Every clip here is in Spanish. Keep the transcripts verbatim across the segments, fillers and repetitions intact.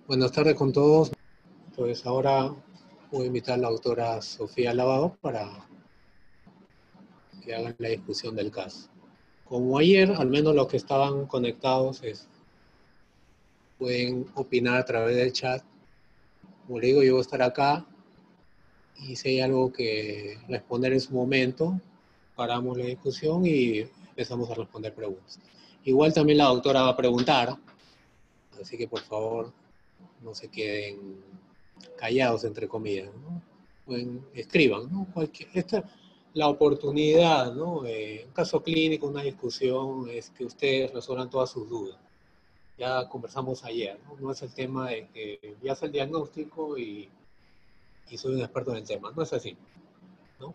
Buenas tardes con todos. Pues ahora voy a invitar a la doctora Sofía Lavado para que hagan la discusión del caso. Como ayer, al menos los que estaban conectados es, pueden opinar a través del chat. Como le digo, yo voy a estar acá y si hay algo que responder en su momento, paramos la discusión y empezamos a responder preguntas. Igual también la doctora va a preguntar, así que por favor no se queden callados, entre comillas, ¿no? Pueden, escriban, ¿no? Cualquier, esta, la oportunidad, ¿no? Eh, un caso clínico, una discusión, es que ustedes resuelvan todas sus dudas. Ya conversamos ayer, ¿no? No es el tema de que ya hace el diagnóstico y, y soy un experto en el tema, no es así, ¿no?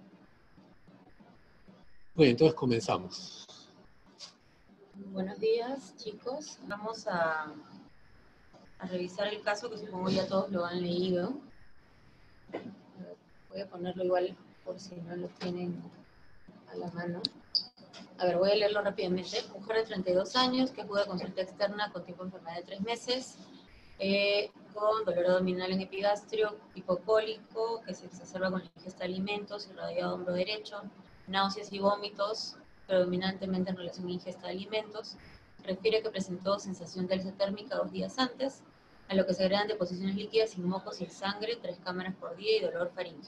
Bueno, entonces comenzamos. Buenos días, chicos. Vamos a, a revisar el caso que supongo ya todos lo han leído. Voy a ponerlo igual por si no lo tienen a la mano. A ver, voy a leerlo rápidamente. Mujer de treinta y dos años que acude a consulta externa con tiempo de enfermedad de tres meses, eh, con dolor abdominal en epigastrio, hipocólico, que se exacerba con la ingesta de alimentos, irradiado hombro derecho, náuseas y vómitos, predominantemente en relación a ingesta de alimentos. Refiere que presentó sensación de alza térmica dos días antes, a lo que se agregan deposiciones líquidas sin mocos, sin sangre, tres cámaras por día y dolor faríngeo.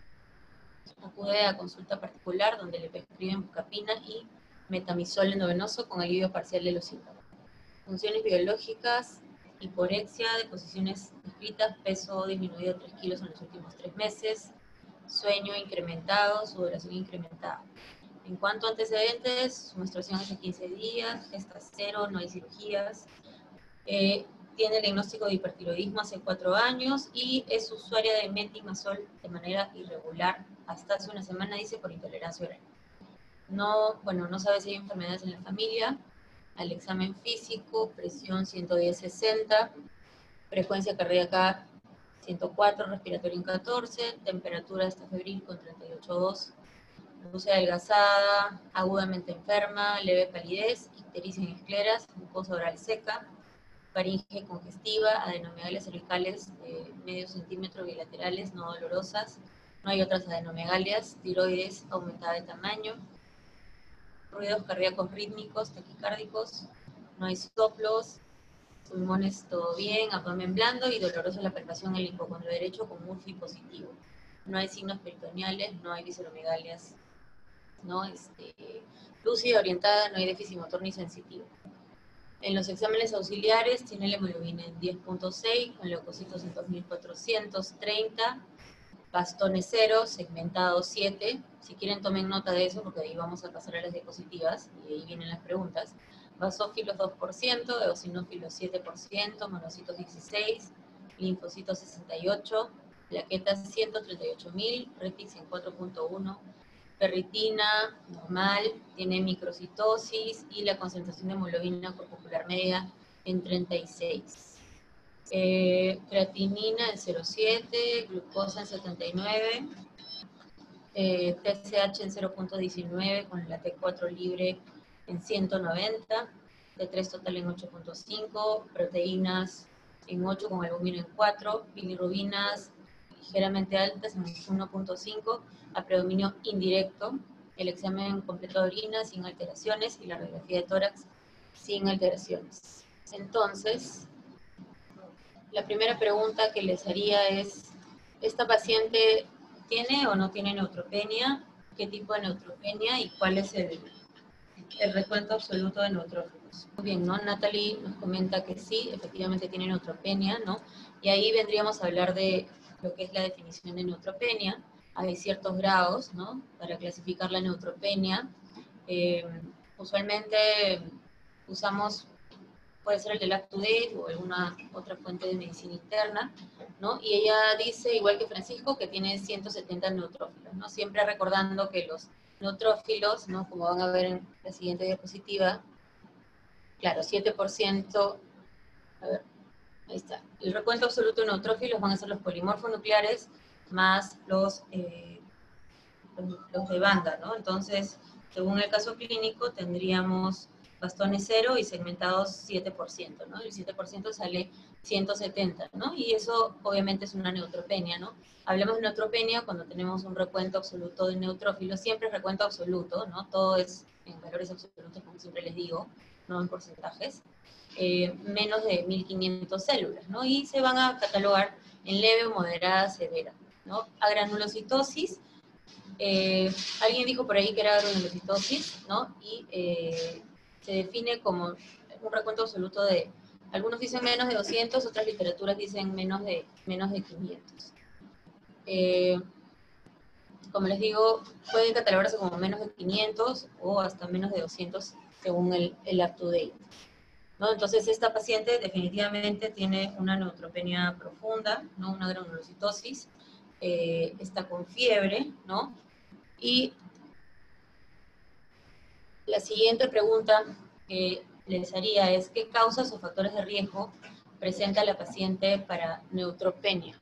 Acude a consulta particular donde le prescriben bucapina y metamizol endovenoso con alivio parcial de los síntomas. Funciones biológicas: hiporexia, deposiciones escritas, peso disminuido tres kilos en los últimos tres meses, sueño incrementado, sudoración incrementada. En cuanto a antecedentes, su menstruación hace quince días, gesta cero, no hay cirugías, eh, tiene el diagnóstico de hipertiroidismo hace cuatro años y es usuaria de metimazol de manera irregular hasta hace una semana, dice, por intolerancia oral. No, bueno, no sabe si hay enfermedades en la familia. Al examen físico, presión ciento diez sesenta, frecuencia cardíaca ciento cuatro, respiratorio en catorce, temperatura hasta febril con treinta y ocho punto dos, luz adelgazada, agudamente enferma, leve palidez, ictericia en escleras, mucosa oral seca, faringe congestiva, adenomegalias cervicales de medio centímetro bilaterales no dolorosas, no hay otras adenomegalias, tiroides aumentada de tamaño, ruidos cardíacos rítmicos, taquicárdicos, no hay soplos, pulmones todo bien, abdomen blando y dolorosa la palpación en el hipocondrio derecho con Murphy positivo. No hay signos peritoneales, no hay visceromegalias, no este, lúcida, orientada, no hay déficit motor ni sensitivo. En los exámenes auxiliares tiene la hemoglobina en diez punto seis, con leucocitos en dos mil cuatrocientos treinta, bastones cero, segmentado siete. Si quieren tomen nota de eso porque ahí vamos a pasar a las diapositivas y ahí vienen las preguntas. Basófilos dos por ciento, eosinófilos siete por ciento, monocitos dieciséis, linfocitos sesenta y ocho, plaquetas ciento treinta y ocho mil, retix en cuatro punto uno, ferritina normal, tiene microcitosis y la concentración de hemoglobina corpuscular media en treinta y seis. Eh, creatinina en cero punto siete, glucosa en setenta y nueve, eh, T S H en cero punto diecinueve con la T cuatro libre en ciento noventa, T tres total en ocho punto cinco, proteínas en ocho con albúmina en cuatro, bilirrubinas ligeramente altas en uno punto cinco, a predominio indirecto, el examen completo de orina sin alteraciones y la radiografía de tórax sin alteraciones. Entonces, la primera pregunta que les haría es, ¿esta paciente tiene o no tiene neutropenia? ¿Qué tipo de neutropenia y cuál es el, el recuento absoluto de neutrófilos? Muy bien, ¿no? Natalie nos comenta que sí, efectivamente tiene neutropenia, ¿no? Y ahí vendríamos a hablar de lo que es la definición de neutropenia. Hay ciertos grados, ¿no? Para clasificar la neutropenia. Eh, usualmente usamos, puede ser el de Lactudate o alguna otra fuente de medicina interna, ¿no? Y ella dice, igual que Francisco, que tiene ciento setenta neutrófilos, ¿no? Siempre recordando que los neutrófilos, ¿no? Como van a ver en la siguiente diapositiva, claro, siete por ciento, a ver, ahí está. El recuento absoluto de neutrófilos van a ser los polimorfos nucleares más los, eh, los, los de banda, ¿no? Entonces, según el caso clínico, tendríamos bastones cero y segmentados siete por ciento, ¿no? El siete por ciento sale ciento setenta, ¿no? Y eso obviamente es una neutropenia, ¿no? Hablamos de neutropenia cuando tenemos un recuento absoluto de neutrófilos, siempre es recuento absoluto, ¿no? Todo es en valores absolutos, como siempre les digo, no en porcentajes, eh, menos de mil quinientas células, ¿no? Y se van a catalogar en leve, moderada, severa, ¿no? Agranulocitosis, eh, alguien dijo por ahí que era granulocitosis, ¿no? Y eh, se define como un recuento absoluto de, algunos dicen menos de doscientos, otras literaturas dicen menos de, menos de quinientos. Eh, como les digo, pueden catalogarse como menos de quinientos o hasta menos de doscientos según el, el up-to-date, ¿no? Entonces esta paciente definitivamente tiene una neutropenia profunda, ¿no? Una granulocitosis, eh, está con fiebre, ¿no? Y la siguiente pregunta que les haría es, ¿qué causas o factores de riesgo presenta la paciente para neutropenia?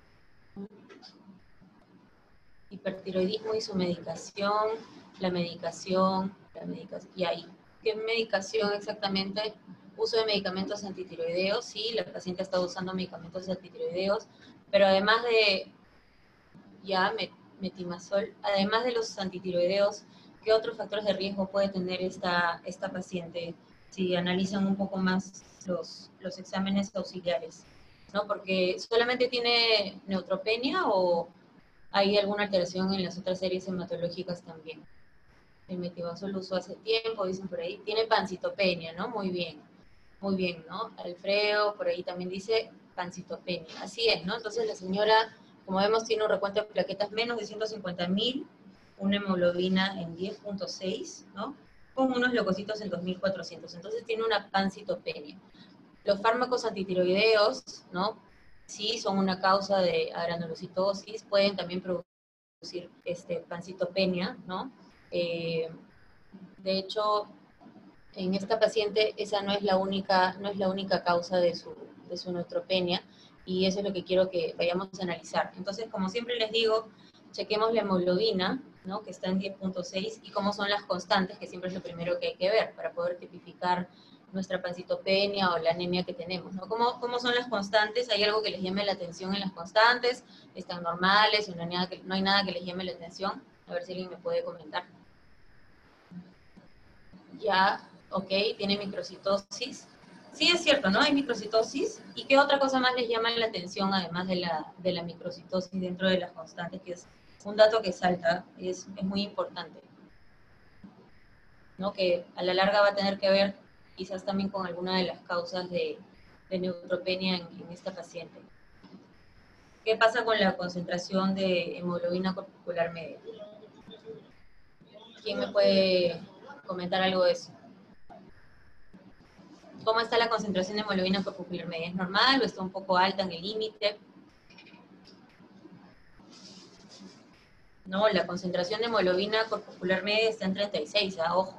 Hipertiroidismo y su medicación, la medicación, la medicación, y ahí. ¿Qué medicación exactamente? Uso de medicamentos antitiroideos, sí, la paciente está usando medicamentos antitiroideos, pero además de, ya, metimazol, además de los antitiroideos, ¿qué otros factores de riesgo puede tener esta, esta paciente si analizan un poco más los, los exámenes auxiliares? ¿No? Porque solamente tiene neutropenia o hay alguna alteración en las otras series hematológicas también. El metimazol lo usó hace tiempo, dicen por ahí. Tiene pancitopenia, ¿no? Muy bien, muy bien, ¿no? Alfredo por ahí también dice pancitopenia. Así es, ¿no? Entonces la señora, como vemos, tiene un recuento de plaquetas menos de ciento cincuenta mil, una hemoglobina en diez punto seis, ¿no? Con unos leucocitos en dos mil cuatrocientos. Entonces tiene una pancitopenia. Los fármacos antitiroideos, ¿no? Sí son una causa de granulocitosis, pueden también producir este, pancitopenia, ¿no? Eh, de hecho, en esta paciente esa no es la única, no es la única causa de su, de su neutropenia, y eso es lo que quiero que vayamos a analizar. Entonces, como siempre les digo, chequemos la hemoglobina, ¿no? Que está en diez punto seis, y cómo son las constantes, que siempre es lo primero que hay que ver para poder tipificar nuestra pancitopenia o la anemia que tenemos, ¿no? ¿Cómo, cómo son las constantes? ¿Hay algo que les llame la atención en las constantes? ¿Están normales? ¿No hay nada que, no hay nada que les llame la atención? A ver si alguien me puede comentar. Ya, ok, tiene microcitosis. Sí, es cierto, ¿no? Hay microcitosis. ¿Y qué otra cosa más les llama la atención, además de la, de la microcitosis dentro de las constantes? Que es un dato que salta, es, es muy importante, ¿no? Que a la larga va a tener que ver quizás también con alguna de las causas de, de neutropenia en, en esta paciente. ¿Qué pasa con la concentración de hemoglobina corpuscular media? ¿Quién me puede comentar algo de eso? ¿Cómo está la concentración de hemoglobina corpuscular media? ¿Es normal o está un poco alta en el límite? No, la concentración de hemoglobina corpuscular media está en treinta y seis, ¿ah? Ojo.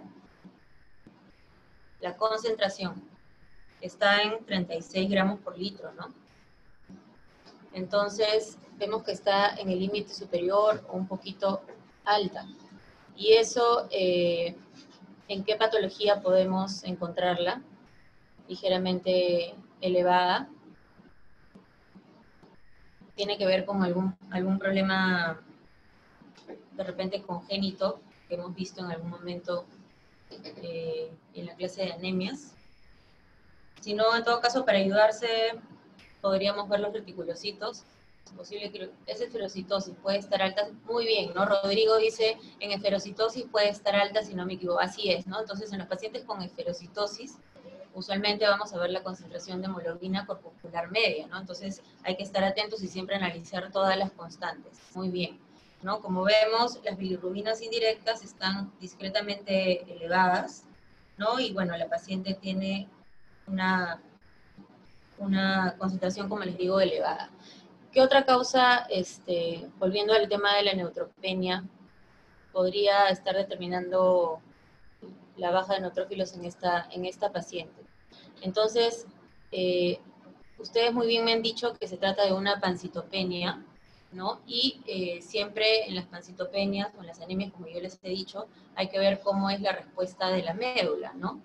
La concentración está en treinta y seis gramos por litro, ¿no? Entonces, vemos que está en el límite superior o un poquito alta. Y eso, eh, ¿en qué patología podemos encontrarla? Ligeramente elevada. Tiene que ver con algún, algún problema de repente congénito que hemos visto en algún momento eh, en la clase de anemias. Si no, en todo caso, para ayudarse, podríamos ver los reticulocitos. Es posible que esa esferocitosis puede estar alta, muy bien, ¿no? Rodrigo dice, en esferocitosis puede estar alta, si no me equivoco, así es, ¿no? Entonces, en los pacientes con esferocitosis, usualmente vamos a ver la concentración de hemoglobina corpuscular media, ¿no? Entonces, hay que estar atentos y siempre analizar todas las constantes. Muy bien, ¿no? Como vemos, las bilirrubinas indirectas están discretamente elevadas, ¿no? Y bueno, la paciente tiene una, una concentración, como les digo, elevada. ¿Qué otra causa, este, volviendo al tema de la neutropenia, podría estar determinando la baja de neutrófilos en esta, en esta paciente? Entonces, eh, ustedes muy bien me han dicho que se trata de una pancitopenia, ¿no? Y eh, siempre en las pancitopenias o en las anemias, como yo les he dicho, hay que ver cómo es la respuesta de la médula, ¿no?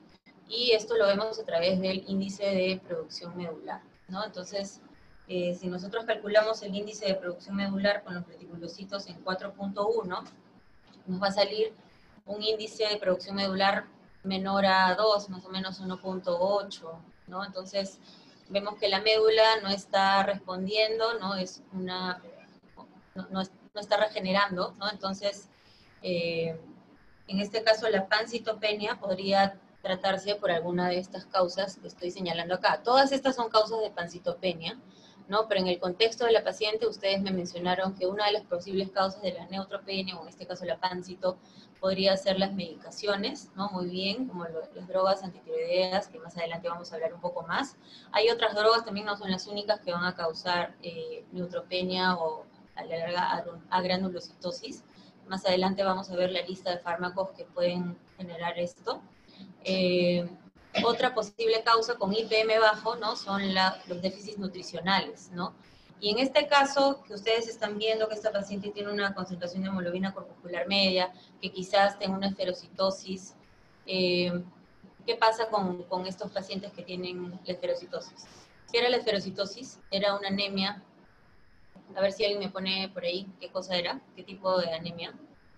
y esto lo vemos a través del índice de producción medular, ¿no? Entonces, eh, si nosotros calculamos el índice de producción medular con los reticulocitos en cuatro punto uno, nos va a salir un índice de producción medular menor a dos, más o menos uno punto ocho, ¿no? Entonces, vemos que la médula no está respondiendo, ¿no? Es una, no, no, no está regenerando, ¿no? Entonces, eh, en este caso, la pancitopenia podría tratarse por alguna de estas causas que estoy señalando acá. Todas estas son causas de pancitopenia, ¿no? Pero en el contexto de la paciente, ustedes me mencionaron que una de las posibles causas de la neutropenia, o en este caso la pancito, podría ser las medicaciones, ¿no? Muy bien, como lo, las drogas antitiroideas, que más adelante vamos a hablar un poco más. Hay otras drogas, también no son las únicas que van a causar eh, neutropenia o a la larga agranulocitosis. Más adelante vamos a ver la lista de fármacos que pueden generar esto. Eh, otra posible causa con I P M bajo, ¿no? Son la, los déficits nutricionales, ¿no? Y en este caso, que ustedes están viendo que esta paciente tiene una concentración de hemoglobina corpuscular media, que quizás tenga una esferocitosis, eh, ¿qué pasa con, con estos pacientes que tienen la esferocitosis? ¿Qué era la esferocitosis? Era una anemia. A ver si alguien me pone por ahí qué cosa era, qué tipo de anemia.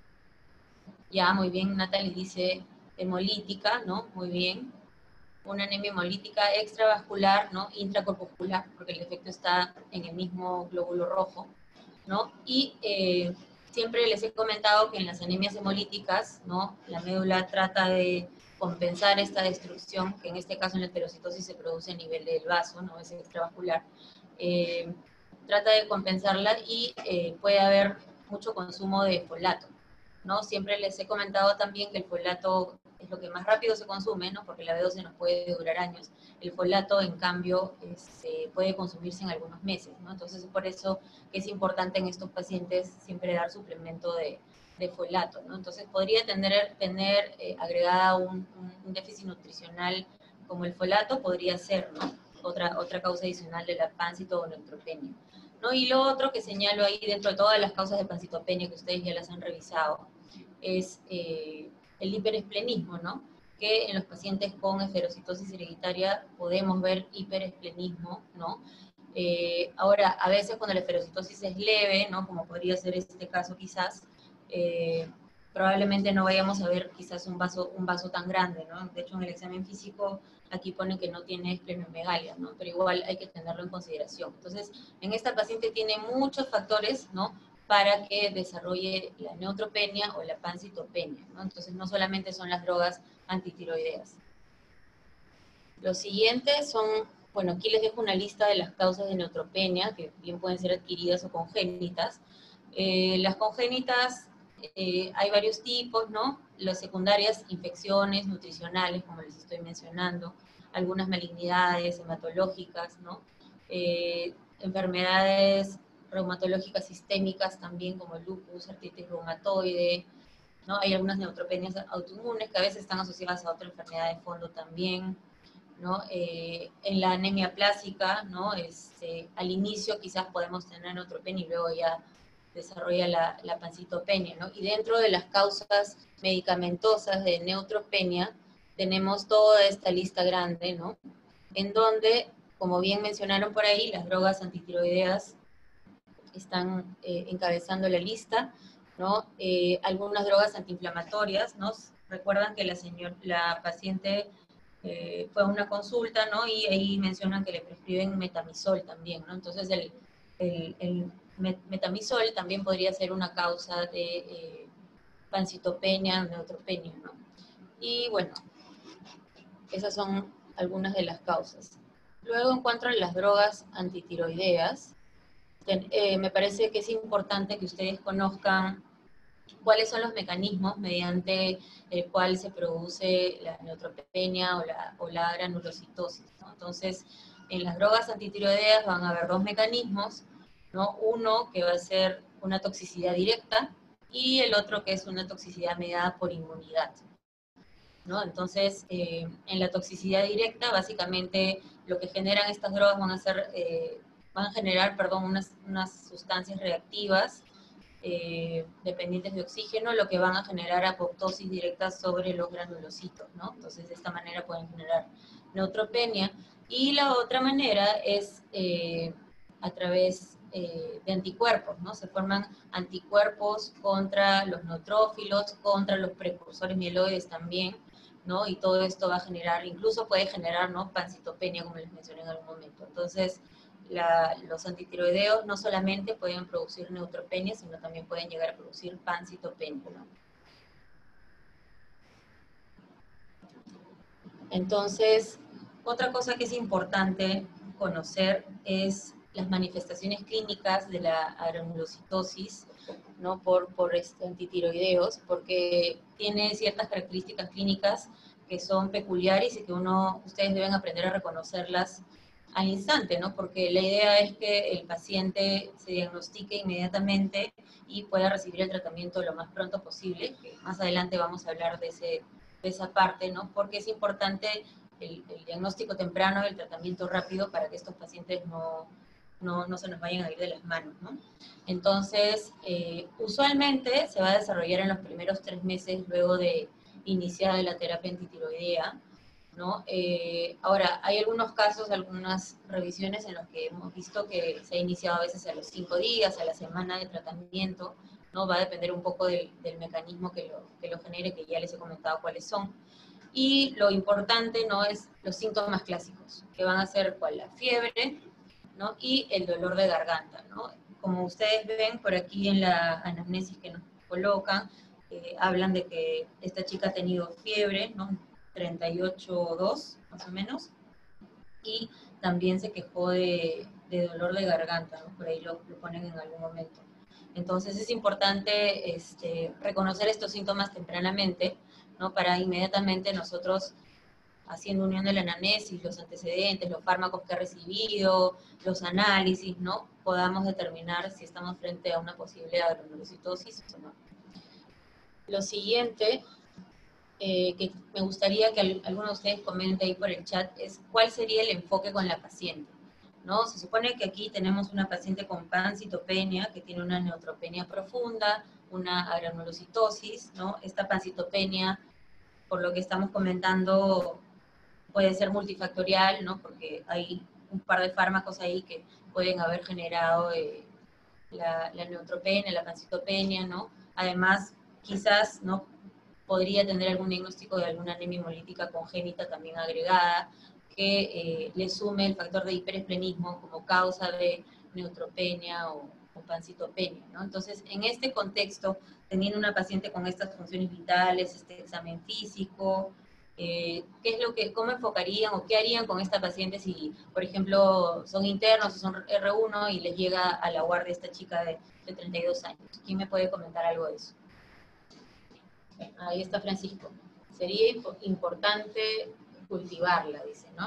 Ya, muy bien, Natalie dice hemolítica, ¿no? Muy bien. Una anemia hemolítica extravascular, ¿no? Intracorpuscular, porque el defecto está en el mismo glóbulo rojo, ¿no? Y eh, siempre les he comentado que en las anemias hemolíticas, ¿no? La médula trata de compensar esta destrucción, que en este caso en la heterocitosis se produce a nivel del vaso, ¿no? Es extravascular. Eh, trata de compensarla y eh, puede haber mucho consumo de folato, ¿no? Siempre les he comentado también que el folato es lo que más rápido se consume, ¿no? Porque la B doce nos puede durar años. El folato, en cambio, este, puede consumirse en algunos meses, ¿no? Entonces, es por eso que es importante en estos pacientes siempre dar suplemento de, de folato, ¿no? Entonces, podría tener, tener eh, agregada un, un déficit nutricional como el folato, podría ser, ¿no? Otra, otra causa adicional de la pancito o neutropenia, ¿no? Y lo otro que señalo ahí dentro de todas las causas de pancitopenia que ustedes ya las han revisado es eh, el hiperesplenismo, ¿no? Que en los pacientes con esferocitosis hereditaria podemos ver hiperesplenismo, ¿no? Eh, ahora, a veces cuando la esferocitosis es leve, ¿no? Como podría ser este caso quizás, eh, probablemente no vayamos a ver quizás un vaso, un vaso tan grande, ¿no? De hecho, en el examen físico aquí pone que no tiene esplenomegalia, ¿no? Pero igual hay que tenerlo en consideración. Entonces, en esta paciente tiene muchos factores, ¿no? Para que desarrolle la neutropenia o la pancitopenia, ¿no? Entonces, no solamente son las drogas antitiroideas. Los siguientes son, bueno, aquí les dejo una lista de las causas de neutropenia, que bien pueden ser adquiridas o congénitas. Eh, las congénitas, eh, hay varios tipos, ¿no? Las secundarias, infecciones nutricionales, como les estoy mencionando, algunas malignidades hematológicas, ¿no? Eh, enfermedades reumatológicas sistémicas también, como el lupus, artritis reumatoide, ¿no? Hay algunas neutropenias autoinmunes que a veces están asociadas a otra enfermedad de fondo también, ¿no? Eh, en la anemia plásica, ¿no? Este, al inicio quizás podemos tener neutropenia y luego ya desarrolla la, la pancitopenia, ¿no? Y dentro de las causas medicamentosas de neutropenia tenemos toda esta lista grande, ¿no? En donde, como bien mencionaron por ahí, las drogas antitiroideas están eh, encabezando la lista, ¿no? Eh, algunas drogas antiinflamatorias, ¿no? Recuerdan que la, señor, la paciente eh, fue a una consulta, ¿no? Y ahí mencionan que le prescriben metamisol también, ¿no? Entonces el, el, el metamisol también podría ser una causa de eh, pancitopenia, neutropenia, ¿no? Y bueno, esas son algunas de las causas. Luego encuentran las drogas antitiroideas. Eh, me parece que es importante que ustedes conozcan cuáles son los mecanismos mediante el cual se produce la neutropenia o la, o la granulocitosis, ¿no? Entonces, en las drogas antitiroideas van a haber dos mecanismos, ¿no? Uno que va a ser una toxicidad directa y el otro que es una toxicidad mediada por inmunidad, ¿no? Entonces, eh, en la toxicidad directa, básicamente lo que generan estas drogas van a ser, eh, van a generar, perdón, unas, unas sustancias reactivas eh, dependientes de oxígeno, lo que van a generar apoptosis directa sobre los granulocitos, ¿no? Entonces, de esta manera pueden generar neutropenia. Y la otra manera es eh, a través eh, de anticuerpos, ¿no? Se forman anticuerpos contra los neutrófilos, contra los precursores mieloides también, ¿no? Y todo esto va a generar, incluso puede generar, ¿no?, pancitopenia, como les mencioné en algún momento. Entonces, la, los antitiroideos no solamente pueden producir neutropenia, sino también pueden llegar a producir pancitopenia, ¿no? Entonces, otra cosa que es importante conocer es las manifestaciones clínicas de la agranulocitosis, ¿no?, por, por este antitiroideos, porque tiene ciertas características clínicas que son peculiares y que uno, ustedes deben aprender a reconocerlas al instante, ¿no? Porque la idea es que el paciente se diagnostique inmediatamente y pueda recibir el tratamiento lo más pronto posible, que más adelante vamos a hablar de, ese, de esa parte, ¿no? Porque es importante el, el diagnóstico temprano, el tratamiento rápido para que estos pacientes no, no, no se nos vayan a ir de las manos, ¿no? Entonces, eh, usualmente se va a desarrollar en los primeros tres meses luego de iniciada la terapia antitiroidea, ¿no? Eh, ahora, hay algunos casos, algunas revisiones en los que hemos visto que se ha iniciado a veces a los cinco días, a la semana de tratamiento, ¿no? Va a depender un poco del, del mecanismo que lo, que lo genere, que ya les he comentado cuáles son. Y lo importante, ¿no?, es los síntomas clásicos, que van a ser cuál, la fiebre, ¿no?, y el dolor de garganta, ¿no? Como ustedes ven por aquí en la anamnesis que nos colocan, eh, hablan de que esta chica ha tenido fiebre, ¿no?, treinta y ocho punto dos más o menos, y también se quejó de, de dolor de garganta, ¿no? Por ahí lo, lo ponen en algún momento. Entonces es importante este, reconocer estos síntomas tempranamente, ¿no?, para inmediatamente nosotros, haciendo unión de la anamnesis, los antecedentes, los fármacos que ha recibido, los análisis, ¿no?, podamos determinar si estamos frente a una posible agranulocitosis o no. Lo siguiente eh, que me gustaría que alguno de ustedes comente ahí por el chat es cuál sería el enfoque con la paciente, ¿no? Se supone que aquí tenemos una paciente con pancitopenia, que tiene una neutropenia profunda, una agranulocitosis, ¿no? Esta pancitopenia, por lo que estamos comentando, puede ser multifactorial, ¿no?, porque hay un par de fármacos ahí que pueden haber generado eh, la, la neutropenia, la pancitopenia, ¿no? Además, quizás, ¿no?, podría tener algún diagnóstico de alguna anemia hemolítica congénita también agregada, que eh, le sume el factor de hiperesplenismo como causa de neutropenia o, o pancitopenia, ¿no? Entonces, en este contexto, teniendo una paciente con estas funciones vitales, este examen físico, eh, ¿qué es lo que, cómo enfocarían o qué harían con esta paciente si, por ejemplo, son internos o son R uno y les llega a la guardia esta chica de, de treinta y dos años? ¿Quién me puede comentar algo de eso? Ahí está Francisco. Sería importante cultivarla, dice, ¿no?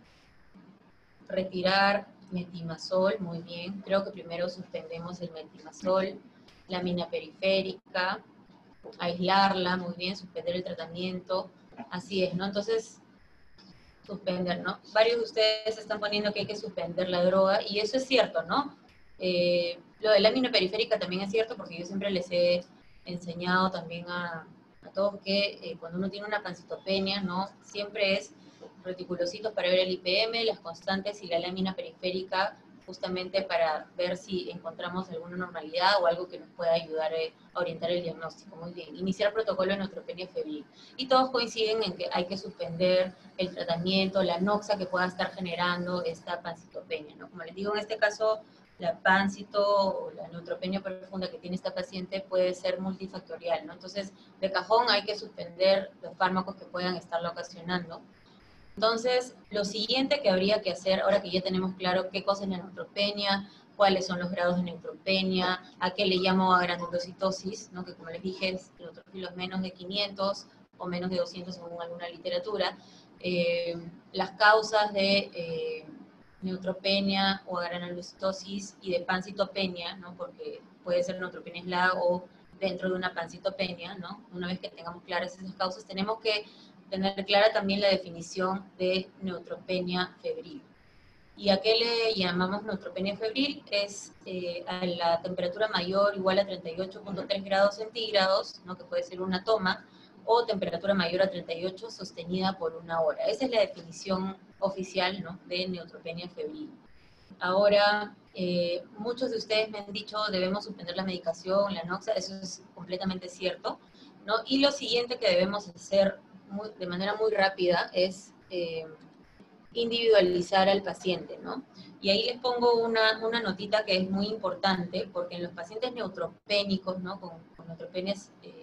Retirar metimazol, muy bien. Creo que primero suspendemos el metimazol, la mina periférica, aislarla, muy bien, suspender el tratamiento. Así es, ¿no? Entonces, suspender, ¿no? Varios de ustedes están poniendo que hay que suspender la droga, y eso es cierto, ¿no? Eh, lo de la mina periférica también es cierto, porque yo siempre les he enseñado también a, a todos que eh, cuando uno tiene una pancitopenia, ¿no?, siempre es reticulocitos para ver el I P M, las constantes y la lámina periférica, justamente para ver si encontramos alguna normalidad o algo que nos pueda ayudar eh, a orientar el diagnóstico. Muy bien, iniciar protocolo de neutropenia febril. Y todos coinciden en que hay que suspender el tratamiento, la noxa que pueda estar generando esta pancitopenia, ¿no? Como les digo, en este caso, la pancito o la neutropenia profunda que tiene esta paciente puede ser multifactorial, ¿no? Entonces, de cajón hay que suspender los fármacos que puedan estarlo ocasionando. Entonces, lo siguiente que habría que hacer, ahora que ya tenemos claro qué cosa es la neutropenia, cuáles son los grados de neutropenia, a qué le llamo agranulocitosis, ¿no?, que como les dije, es neutrófilos menos de quinientos o menos de doscientos según alguna literatura, eh, las causas de eh, neutropenia o agranulocitosis y de pancitopenia, ¿no?, porque puede ser neutropenia aislada o dentro de una pancitopenia, ¿no? Una vez que tengamos claras esas causas, tenemos que tener clara también la definición de neutropenia febril. ¿Y a qué le llamamos neutropenia febril? Es eh, a la temperatura mayor o igual a treinta y ocho punto tres grados centígrados, ¿no? Que puede ser una toma, o temperatura mayor a treinta y ocho sostenida por una hora. Esa es la definición oficial, ¿no?, de neutropenia febril. Ahora, eh, muchos de ustedes me han dicho debemos suspender la medicación, la noxa, eso es completamente cierto, ¿no? Y lo siguiente que debemos hacer muy, de manera muy rápida es eh, individualizar al paciente, ¿no? Y ahí les pongo una, una notita que es muy importante, porque en los pacientes neutropénicos, ¿no?, con, con neutropenias, eh,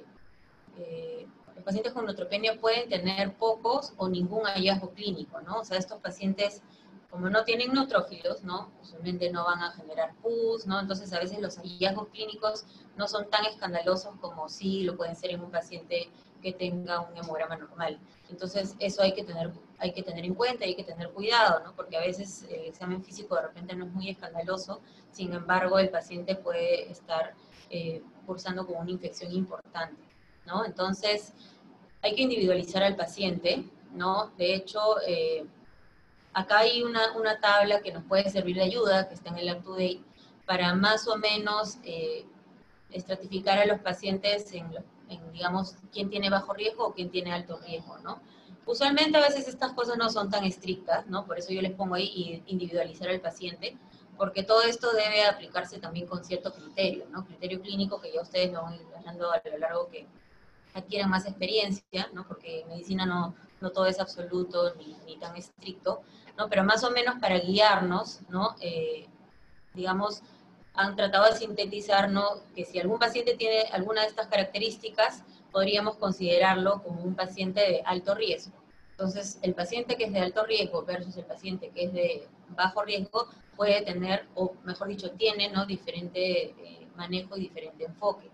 eh, los pacientes con neutropenia pueden tener pocos o ningún hallazgo clínico, ¿no? O sea, estos pacientes, como no tienen neutrófilos, ¿no?, usualmente no van a generar pus, ¿no? Entonces, a veces los hallazgos clínicos no son tan escandalosos como sí lo pueden ser en un paciente que tenga un hemograma normal. Entonces, eso hay que tener, hay que tener en cuenta y hay que tener cuidado, ¿no? Porque a veces el examen físico de repente no es muy escandaloso, sin embargo, el paciente puede estar eh, cursando con una infección importante, ¿no? Entonces, hay que individualizar al paciente, ¿no? De hecho, eh, acá hay una, una tabla que nos puede servir de ayuda, que está en el UpToDate, para más o menos eh, estratificar a los pacientes en, en, digamos, quién tiene bajo riesgo o quién tiene alto riesgo, ¿no? Usualmente a veces estas cosas no son tan estrictas, ¿no? Por eso yo les pongo ahí individualizar al paciente, porque todo esto debe aplicarse también con cierto criterio, ¿no? Criterio clínico que ya ustedes lo van a ir hablando a lo largo que adquieran más experiencia, ¿no? Porque en medicina no, no todo es absoluto ni, ni tan estricto, ¿no? Pero más o menos para guiarnos, ¿no? Eh, digamos, han tratado de sintetizar, ¿no?, que si algún paciente tiene alguna de estas características, podríamos considerarlo como un paciente de alto riesgo. Entonces, el paciente que es de alto riesgo versus el paciente que es de bajo riesgo puede tener, o mejor dicho, tiene, ¿no?, diferente eh, manejo y diferente enfoque.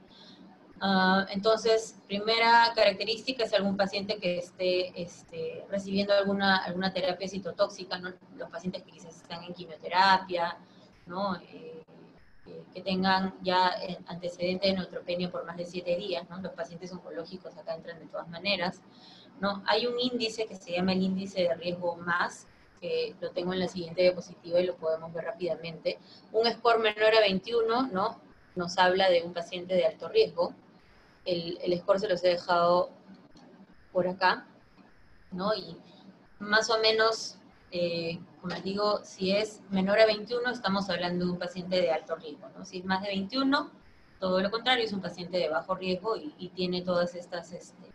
Uh, entonces, primera característica es algún paciente que esté este, recibiendo alguna, alguna terapia citotóxica, ¿no? Los pacientes que quizás están en quimioterapia, ¿no? Eh, eh, que tengan ya antecedente de neutropenia por más de siete días, ¿no? Los pacientes oncológicos acá entran de todas maneras, ¿no? Hay un índice que se llama el índice de riesgo más, que lo tengo en la siguiente diapositiva y lo podemos ver rápidamente. Un score menor a veintiuno, ¿no?, nos habla de un paciente de alto riesgo. El, el score se los he dejado por acá, ¿no? Y más o menos, eh, como les digo, si es menor a veintiuno, estamos hablando de un paciente de alto riesgo, ¿no? Si es más de veintiuno, todo lo contrario, es un paciente de bajo riesgo y, y tiene todas estas, este,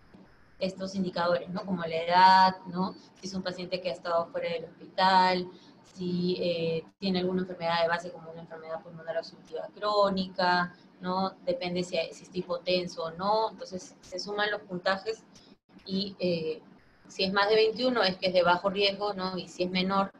estos indicadores, ¿no? Como la edad, ¿no? Si es un paciente que ha estado fuera del hospital, si eh, tiene alguna enfermedad de base como una enfermedad pulmonar obstructiva crónica, ¿no? Depende si, si es hipotenso o no, entonces se suman los puntajes y eh, si es más de veintiuno es que es de bajo riesgo, ¿no? Y si es menor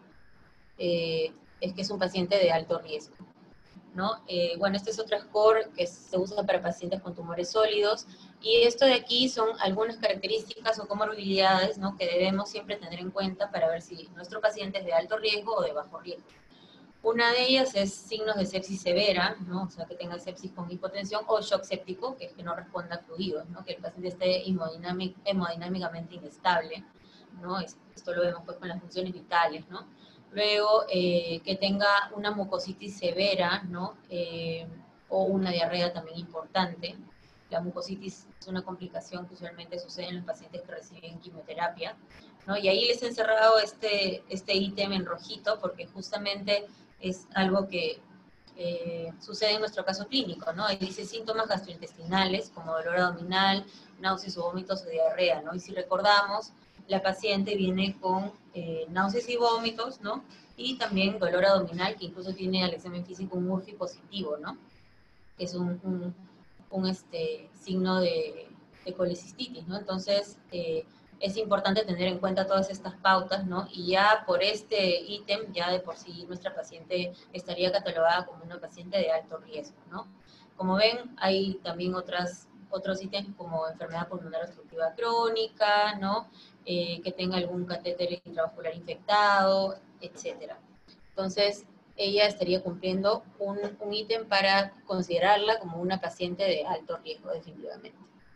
eh, es que es un paciente de alto riesgo, ¿no? Eh, bueno, este es otro score que se usa para pacientes con tumores sólidos, y esto de aquí son algunas características o comorbilidades, ¿no?, que debemos siempre tener en cuenta para ver si nuestro paciente es de alto riesgo o de bajo riesgo. Una de ellas es signos de sepsis severa, ¿no?, o sea, que tenga sepsis con hipotensión, o shock séptico, que es que no responda a fluidos, ¿no?, que el paciente esté hemodinámic, hemodinámicamente inestable, ¿no? Esto lo vemos pues con las funciones vitales, ¿no? Luego, eh, que tenga una mucositis severa, ¿no? Eh, o una diarrea también importante. La mucositis es una complicación que usualmente sucede en los pacientes que reciben quimioterapia, ¿no? Y ahí les he encerrado este, este ítem en rojito porque justamente es algo que eh, sucede en nuestro caso clínico, ¿no? Ahí dice síntomas gastrointestinales como dolor abdominal, náuseas o vómitos o diarrea, ¿no? Y si recordamos, la paciente viene con eh, náuseas y vómitos, ¿no? Y también dolor abdominal, que incluso tiene al examen físico un Murphy positivo, ¿no? Que es un, un, un este, signo de, de colecistitis, ¿no? Entonces, eh, es importante tener en cuenta todas estas pautas, ¿no? Y ya por este ítem, ya de por sí nuestra paciente estaría catalogada como una paciente de alto riesgo, ¿no? Como ven, hay también otras, otros ítems como enfermedad pulmonar obstructiva crónica, ¿no? Eh, que tenga algún catéter intravascular infectado, etcétera. Entonces, ella estaría cumpliendo un, un ítem para considerarla como una paciente de alto riesgo, definitivamente.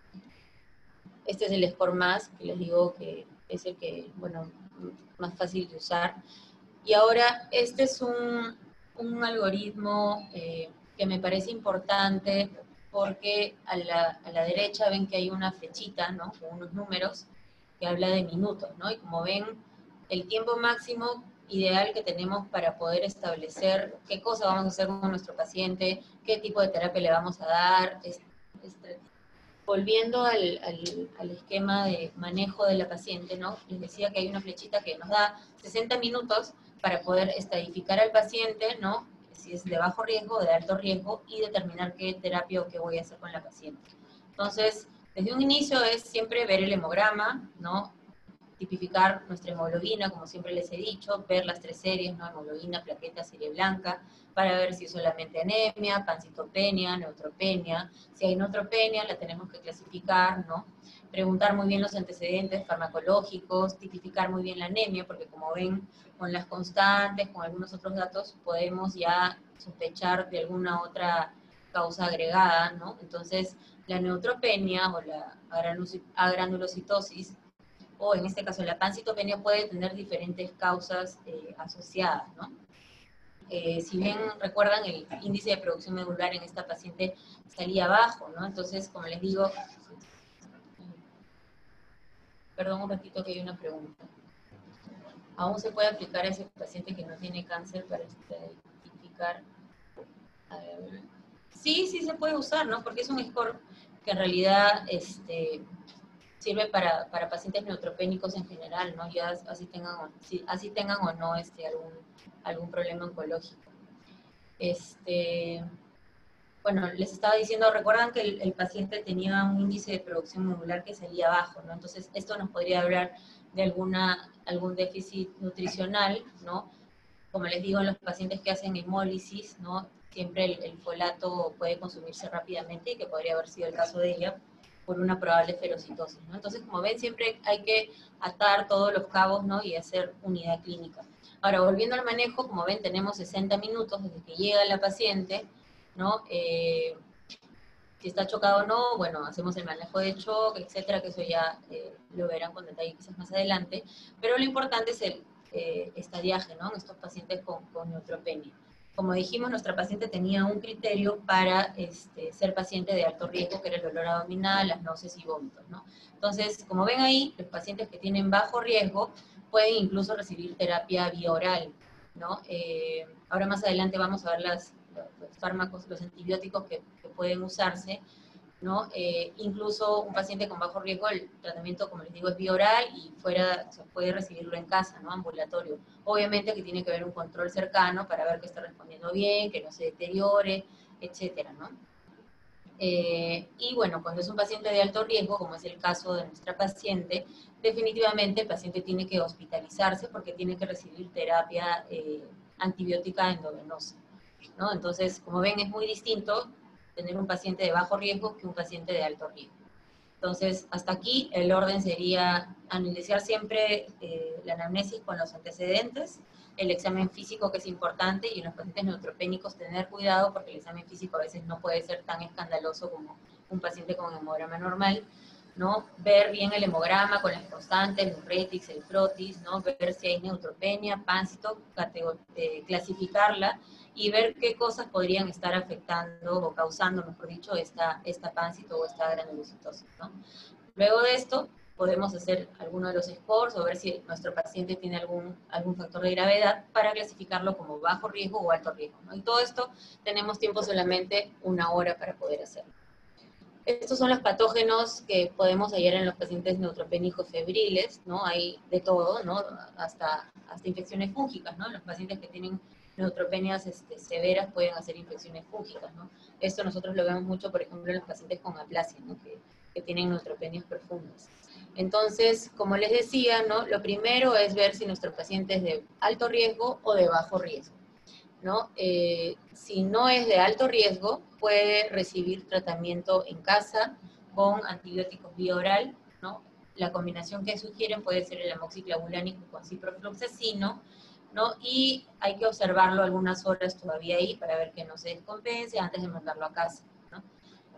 Este es el score más, que les digo que es el que, bueno, más fácil de usar. Y ahora, este es un, un algoritmo eh, que me parece importante porque a la, a la derecha ven que hay una flechita, ¿no? Con unos números que habla de minutos, ¿no? Y como ven, el tiempo máximo ideal que tenemos para poder establecer qué cosa vamos a hacer con nuestro paciente, qué tipo de terapia le vamos a dar. Es, es, volviendo al, al, al esquema de manejo de la paciente, ¿no? Les decía que hay una flechita que nos da sesenta minutos para poder estadificar al paciente, ¿no? Si es de bajo riesgo o de alto riesgo, y determinar qué terapia o qué voy a hacer con la paciente. Entonces, desde un inicio es siempre ver el hemograma, ¿no? Tipificar nuestra hemoglobina, como siempre les he dicho, ver las tres series, ¿no? Hemoglobina, plaqueta, serie blanca, para ver si es solamente anemia, pancitopenia, neutropenia. Si hay neutropenia, la tenemos que clasificar, ¿no? Preguntar muy bien los antecedentes farmacológicos, tipificar muy bien la anemia, porque como ven, con las constantes, con algunos otros datos, podemos ya sospechar de alguna otra causa agregada, ¿no? Entonces, la neutropenia o la agranulocitosis, o en este caso la pancitopenia, puede tener diferentes causas eh, asociadas, ¿no? Eh, si bien recuerdan, el índice de producción medular en esta paciente salía bajo, ¿no? Entonces, como les digo, perdón un ratito que hay una pregunta. ¿Aún se puede aplicar a ese paciente que no tiene cáncer para identificar? A ver, sí, sí se puede usar, ¿no? Porque es un score que en realidad este, sirve para, para pacientes neutropénicos en general, ¿no? Ya así tengan, así tengan o no este, algún, algún problema oncológico. Este, bueno, les estaba diciendo, recuerdan que el, el paciente tenía un índice de producción medular que salía bajo, ¿no? Entonces, esto nos podría hablar de alguna, algún déficit nutricional, ¿no? Como les digo, en los pacientes que hacen hemólisis, ¿no? Siempre el, el folato puede consumirse rápidamente, y que podría haber sido el caso de ella, por una probable ferocitosis, ¿no? Entonces, como ven, siempre hay que atar todos los cabos, ¿no? Y hacer unidad clínica. Ahora, volviendo al manejo, como ven, tenemos sesenta minutos desde que llega la paciente, ¿no? Eh, si está chocado o no, bueno, hacemos el manejo de shock, etcétera, que eso ya eh, lo verán con detalle quizás más adelante, pero lo importante es el eh, estadiaje, ¿no? En estos pacientes con, con neutropenia. Como dijimos, nuestra paciente tenía un criterio para este, ser paciente de alto riesgo, que era el dolor abdominal, las náuseas y vómitos, ¿no? Entonces, como ven ahí, los pacientes que tienen bajo riesgo pueden incluso recibir terapia vía oral, ¿no? Eh, ahora más adelante vamos a ver las, los fármacos, los antibióticos que, que pueden usarse, ¿no? Eh, incluso un paciente con bajo riesgo, el tratamiento, como les digo, es vía oral y fuera, se puede recibirlo en casa, ¿no? Ambulatorio. Obviamente que tiene que haber un control cercano para ver que está respondiendo bien, que no se deteriore, etcétera, ¿no? Eh, y bueno, cuando es un paciente de alto riesgo, como es el caso de nuestra paciente, definitivamente el paciente tiene que hospitalizarse porque tiene que recibir terapia eh, antibiótica endovenosa, ¿no? Entonces, como ven, es muy distinto tener un paciente de bajo riesgo que un paciente de alto riesgo. Entonces, hasta aquí el orden sería analizar siempre eh, la anamnesis con los antecedentes, el examen físico, que es importante, y en los pacientes neutropénicos tener cuidado porque el examen físico a veces no puede ser tan escandaloso como un paciente con hemograma normal, ¿no? Ver bien el hemograma con las constantes, el Urretix, el Frotis, ¿no? Ver si hay neutropenia, páncito, eh, clasificarla y ver qué cosas podrían estar afectando o causando, mejor dicho, esta, esta páncito o esta granulocitosis, ¿no? Luego de esto, podemos hacer alguno de los scores o ver si nuestro paciente tiene algún, algún factor de gravedad para clasificarlo como bajo riesgo o alto riesgo, ¿no? Y todo esto tenemos tiempo solamente una hora para poder hacerlo. Estos son los patógenos que podemos hallar en los pacientes neutropénicos febriles, ¿no? Hay de todo, ¿no? Hasta, hasta infecciones fúngicas, ¿no? Los pacientes que tienen neutropenias este, severas pueden hacer infecciones fúngicas, ¿no? Esto nosotros lo vemos mucho, por ejemplo, en los pacientes con aplasia, ¿no? Que, que tienen neutropenias profundas. Entonces, como les decía, ¿no? Lo primero es ver si nuestro paciente es de alto riesgo o de bajo riesgo, ¿no? Eh, si no es de alto riesgo, puede recibir tratamiento en casa con antibióticos vía oral, ¿no? La combinación que sugieren puede ser el amoxiclavulánico con ciprofloxacino, ¿no? Y hay que observarlo algunas horas todavía ahí para ver que no se descompense antes de mandarlo a casa, ¿no?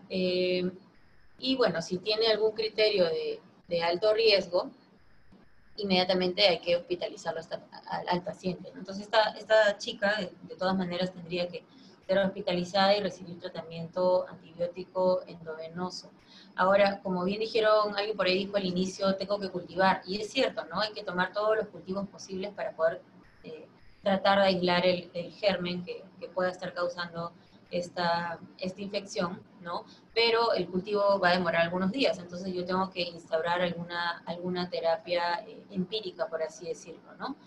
Eh, y bueno, si tiene algún criterio de, de alto riesgo, inmediatamente hay que hospitalizarlo hasta, al, al paciente, ¿no? Entonces esta, esta chica de, de todas maneras tendría que ser hospitalizada y recibir tratamiento antibiótico endovenoso. Ahora, como bien dijeron, alguien por ahí dijo al inicio, tengo que cultivar, y es cierto, ¿no? Hay que tomar todos los cultivos posibles para poder eh, tratar de aislar el, el germen que, que pueda estar causando esta, esta infección, ¿no? Pero el cultivo va a demorar algunos días, entonces yo tengo que instaurar alguna, alguna terapia eh, empírica, por así decirlo, ¿no?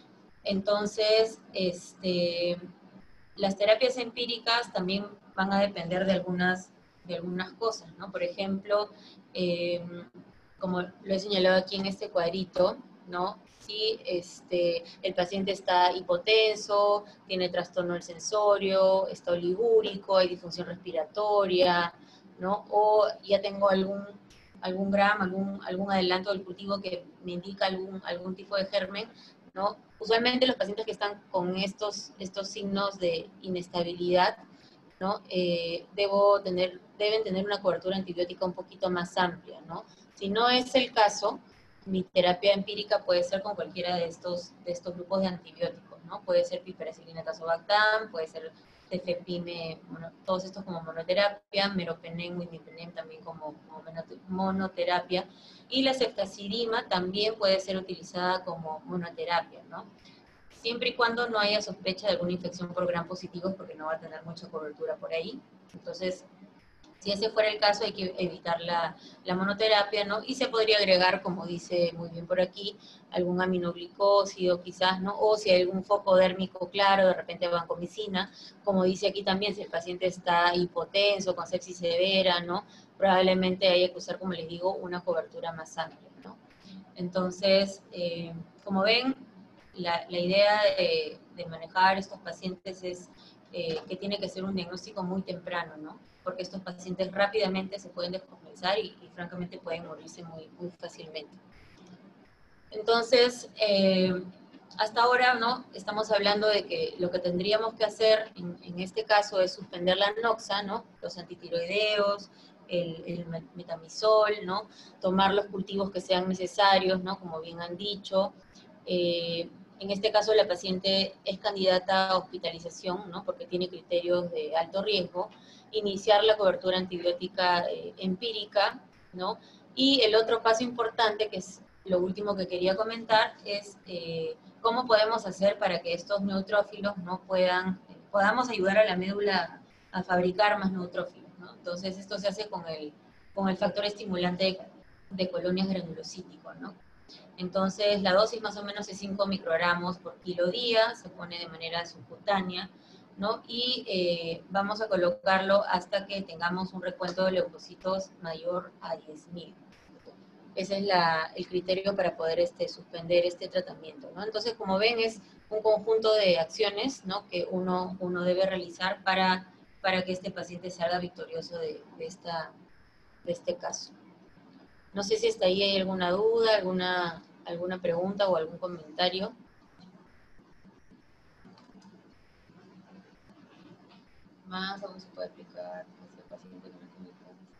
Entonces, este, las terapias empíricas también van a depender de algunas, de algunas cosas, ¿no? Por ejemplo, eh, como lo he señalado aquí en este cuadrito, ¿no? Si este, el paciente está hipotenso, tiene trastorno del sensorio, está oligúrico, hay disfunción respiratoria, ¿no? O ya tengo algún, algún gramo, algún, algún adelanto del cultivo que me indica algún, algún tipo de germen, ¿no? Usualmente los pacientes que están con estos, estos signos de inestabilidad, ¿no? Eh, debo tener, deben tener una cobertura antibiótica un poquito más amplia, ¿no? Si no es el caso, mi terapia empírica puede ser con cualquiera de estos, de estos grupos de antibióticos, ¿no? Puede ser piperacillina tazobactam, puede ser cefepime, bueno, todos estos como monoterapia, meropenem, imipenem también como, como monoterapia, y la ceftazidima también puede ser utilizada como monoterapia, ¿no? Siempre y cuando no haya sospecha de alguna infección por gram positivos, porque no va a tener mucha cobertura por ahí. Entonces, si ese fuera el caso, hay que evitar la, la monoterapia, ¿no? Y se podría agregar, como dice muy bien por aquí, algún aminoglicósido quizás, ¿no? O si hay algún foco dérmico claro, de repente vancomicina. Como dice aquí también, si el paciente está hipotenso, con sepsis severa, ¿no? Probablemente haya que usar, como les digo, una cobertura más amplia, ¿no? Entonces, eh, como ven, la, la idea de, de manejar estos pacientes es eh, que tiene que ser un diagnóstico muy temprano, ¿no? Porque estos pacientes rápidamente se pueden descompensar y, y francamente pueden morirse muy, muy fácilmente. Entonces, eh, hasta ahora, ¿no? Estamos hablando de que lo que tendríamos que hacer en, en este caso es suspender la noxa, ¿no? Los antitiroideos, el, el metamizol, ¿no? Tomar los cultivos que sean necesarios, ¿no? Como bien han dicho. Eh, en este caso, la paciente es candidata a hospitalización, ¿no? Porque tiene criterios de alto riesgo. Iniciar la cobertura antibiótica eh, empírica, ¿no? Y el otro paso importante, que es lo último que quería comentar, es eh, cómo podemos hacer para que estos neutrófilos no puedan, eh, podamos ayudar a la médula a fabricar más neutrófilos, ¿no? Entonces, esto se hace con el, con el factor estimulante de, de colonias granulocíticos, ¿no? Entonces, la dosis más o menos es cinco microgramos por kilo día, se pone de manera subcutánea, ¿no? Y eh, vamos a colocarlo hasta que tengamos un recuento de leucocitos mayor a diez mil. Ese es la, el criterio para poder este, suspender este tratamiento, ¿no? Entonces, como ven, es un conjunto de acciones, ¿no? Que uno, uno debe realizar para, para que este paciente salga victorioso de, de, esta, de este caso. No sé si hasta ahí hay alguna duda, alguna, alguna pregunta o algún comentario. Más, ¿cómo se puede explicar? Ese paciente que no tiene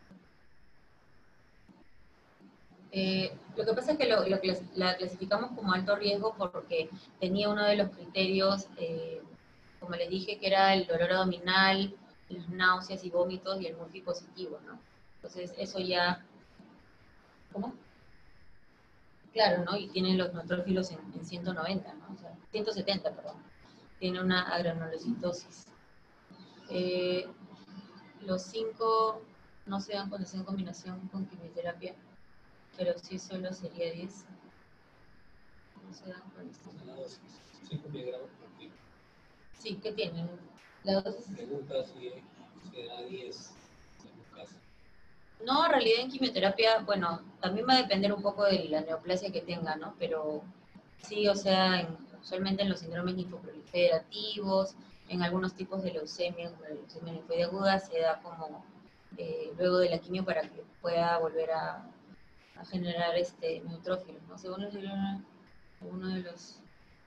Eh, lo que pasa es que lo, lo, la clasificamos como alto riesgo porque tenía uno de los criterios, eh, como les dije, que era el dolor abdominal, las náuseas y vómitos y el MURPHI positivo, ¿no? Entonces eso ya... ¿Cómo? Claro, ¿no? Y tiene los neutrófilos en, en ciento noventa, ¿no? O sea, ciento setenta, perdón. Tiene una agranulocitosis. Eh, los cinco no se dan cuando se en combinación con quimioterapia, pero sí solo sería diez. No se dan cuando están. cinco miligramos por kilo. Sí, ¿qué tienen? La dosis. Pregunta si se da diez en un caso. No, en realidad en quimioterapia, bueno, también va a depender un poco de la neoplasia que tenga, ¿no? Pero sí, o sea, en, usualmente en los síndromes linfoproliferativos, en algunos tipos de leucemia, como la leucemia linfoide aguda, se da como eh, luego de la quimio para que pueda volver a, a generar este neutrófilos, ¿no? Según el, uno de los...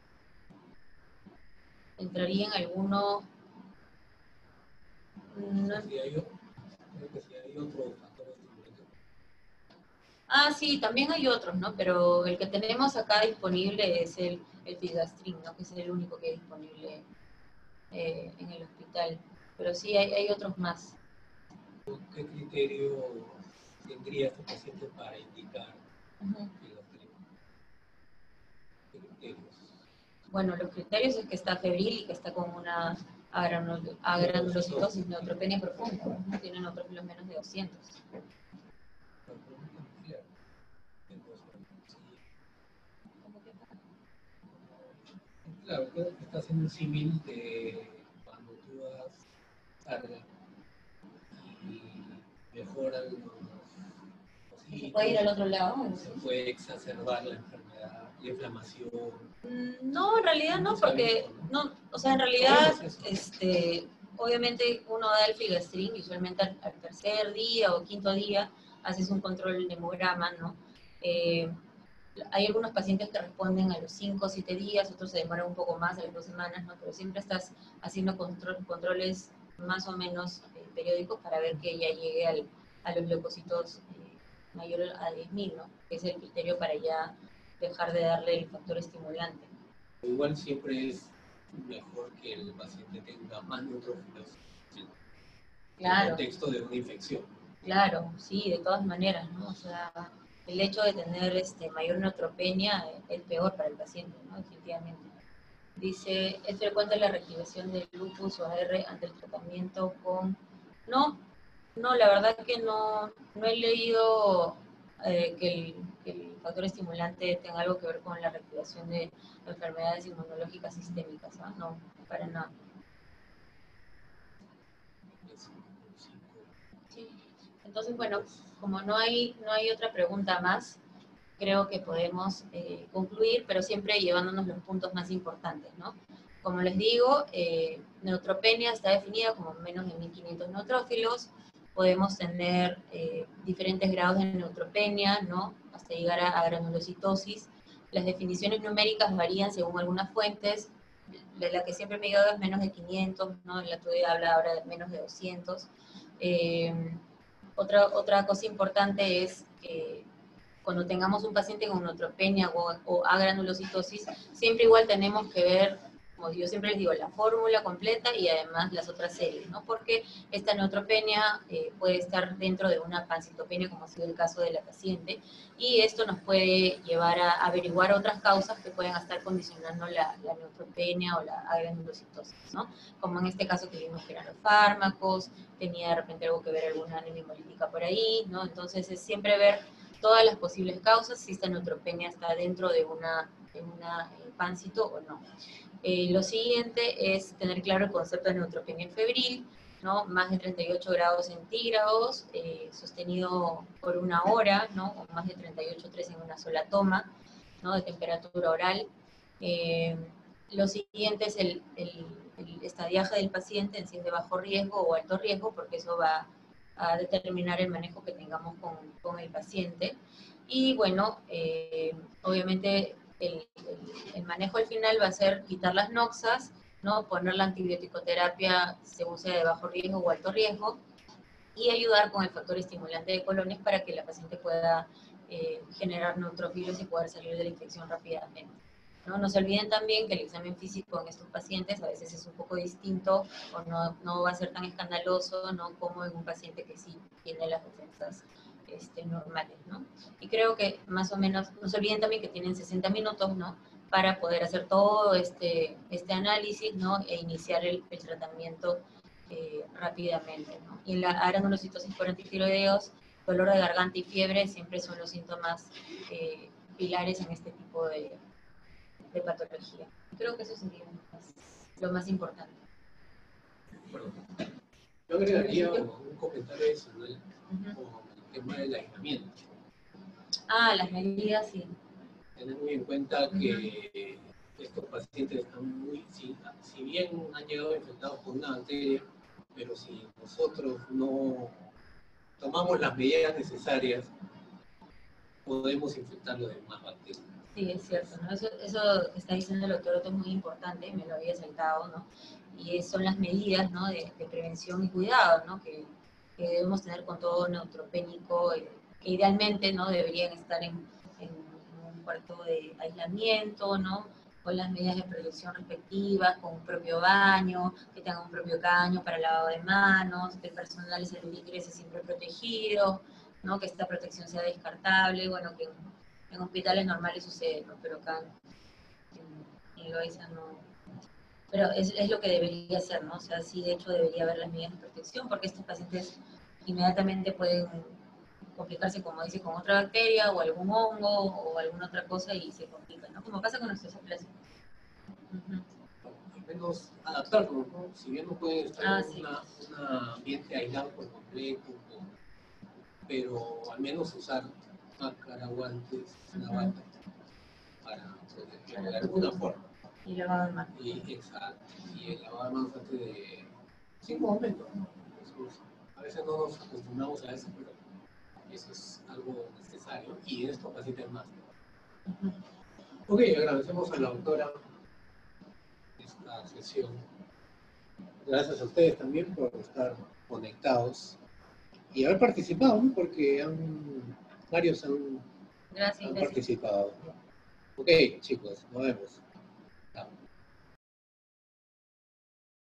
entraría en alguno... No, si hay, creo que si hay otro factor estimulante. Ah, sí, también hay otros, ¿no? Pero el que tenemos acá disponible es el, el Filgastrin, ¿no? Que es el único que hay disponible eh, en el hospital. Pero sí, hay, hay otros más. ¿Qué criterio tendría este paciente para indicar Uh-huh. Filgastrin? ¿Qué criterios? Bueno, los criterios es que está febril y que está con una agranul agranulocitosis, neutropenia profunda, ¿no? Tienen neutrófilos menos de doscientos. Claro, creo que está haciendo un símil de cuando tú das carga y mejoran los, los ¿Se puede ir al otro lado? se puede exacerbar la enfermedad, la inflamación. No, en realidad no, porque, no, o sea, en realidad, este, obviamente uno da el Filgastrin, usualmente al, al tercer día o quinto día, haces un control de hemograma, ¿no? Eh, hay algunos pacientes que responden a los cinco o siete días, otros se demoran un poco más, a las dos semanas, ¿no? Pero siempre estás haciendo control, controles más o menos eh, periódicos para ver que ya llegue al, a los leucocitos eh, mayor a diez mil, ¿no? Que es el criterio para ya dejar de darle el factor estimulante. Igual siempre es mejor que el paciente tenga más neutrófilos claro. en el contexto de una infección. Claro, sí, de todas maneras, ¿no? O sea, el hecho de tener este, mayor neutropenia es peor para el paciente, ¿no? Definitivamente. Dice, ¿es frecuente la reactivación del lupus o A R ante el tratamiento con...? No, no, la verdad que no, no he leído eh, que, el, que el factor estimulante tenga algo que ver con la reactivación de enfermedades inmunológicas sistémicas, ¿no? No, para nada. Sí. Entonces, bueno, como no hay, no hay otra pregunta más, creo que podemos eh, concluir, pero siempre llevándonos los puntos más importantes, ¿no? Como les digo, eh, neutropenia está definida como menos de mil quinientos neutrófilos, podemos tener eh, diferentes grados de neutropenia, ¿no? Hasta llegar a, a granulocitosis. Las definiciones numéricas varían según algunas fuentes, de la que siempre me he llegado es menos de quinientos, ¿no? La tuya habla ahora de menos de doscientos. Eh, otra, otra cosa importante es que cuando tengamos un paciente con neutropenia o, o agranulocitosis, siempre igual tenemos que ver, como yo siempre les digo, la fórmula completa y además las otras series, ¿no? Porque esta neutropenia eh, puede estar dentro de una pancitopenia, como ha sido el caso de la paciente, y esto nos puede llevar a averiguar otras causas que pueden estar condicionando la, la neutropenia o la agranulocitosis, ¿no? Como en este caso que vimos que eran los fármacos, tenía de repente algo que ver alguna anemia hemolítica por ahí, ¿no? Entonces es siempre ver todas las posibles causas, si esta neutropenia está dentro de una, de una eh, páncito o no. Eh, lo siguiente es tener claro el concepto de neutropenia febril, ¿no? Más de treinta y ocho grados centígrados, eh, sostenido por una hora, ¿no? O más de treinta y ocho punto tres en una sola toma, ¿no? De temperatura oral. Eh, lo siguiente es el, el, el estadiaje del paciente, en si es de bajo riesgo o alto riesgo, porque eso va a determinar el manejo que tengamos con, con el paciente. Y bueno, eh, obviamente el, el, el manejo al final va a ser quitar las noxas, ¿no? Poner la antibiótico-terapia según sea de bajo riesgo o alto riesgo, y ayudar con el factor estimulante de colones para que la paciente pueda eh, generar neutrófilos y poder salir de la infección rápidamente. ¿No? No se olviden también que el examen físico en estos pacientes a veces es un poco distinto o no, no va a ser tan escandaloso, ¿no? Como en un paciente que sí tiene las defensas este, normales, ¿no? Y creo que más o menos, no se olviden también que tienen sesenta minutos, ¿no? Para poder hacer todo este, este análisis, ¿no? E iniciar el, el tratamiento eh, rápidamente, ¿no? Y en la agranulocitosis por antitiroideos, dolor de garganta y fiebre siempre son los síntomas eh, pilares en este tipo de de patología. Creo que eso sería lo más, lo más importante. Bueno, yo agregaría un comentario adicional uh-huh. con el tema del aislamiento. Ah, las medidas, sí. Tener muy en cuenta uh-huh. que estos pacientes están muy, si, si bien han llegado infectados por una bacteria, pero si nosotros no tomamos las medidas necesarias, podemos infectarlo de más bacterias. Sí, es cierto, ¿no? Eso, eso que está diciendo el doctor Otto es muy importante, me lo había saltado, ¿no? Y son las medidas, ¿no? de, de prevención y cuidado, ¿no? Que, que debemos tener con todo neutropénico, eh, que idealmente, ¿no? Deberían estar en, en un cuarto de aislamiento, ¿no? Con las medidas de protección respectivas, con un propio baño, que tengan un propio caño para lavado de manos, que el personal de salud ingrese siempre protegido, ¿no? Que esta protección sea descartable, bueno, que en, en hospitales normales sucede, ¿no? Pero acá en, en Loaiza no. Pero es, es lo que debería ser, ¿no? O sea, sí, de hecho debería haber las medidas de protección, porque estos pacientes inmediatamente pueden complicarse, como dice, con otra bacteria o algún hongo o alguna otra cosa y se complican, ¿no? Como pasa con nuestros aplasios. Uh-huh. Al menos adaptarnos, ¿no? Si bien no pueden estar ah, en sí. un ambiente aislado por completo, pero al menos usar máscara, guantes, una Uh-huh. bata para protegerlo de alguna forma. Y lavado de manos. Y, exacto. Y el lavado de manos antes de cinco momentos, ¿no? Eso es, a veces no nos acostumbramos a eso, pero eso es algo necesario y esto capacita más. Uh-huh. Ok, agradecemos a la doctora esta sesión. Gracias a ustedes también por estar conectados y haber participado, ¿no? Porque han, varios han, gracias, han gracias. participado. Ok, chicos, nos vemos. Chao.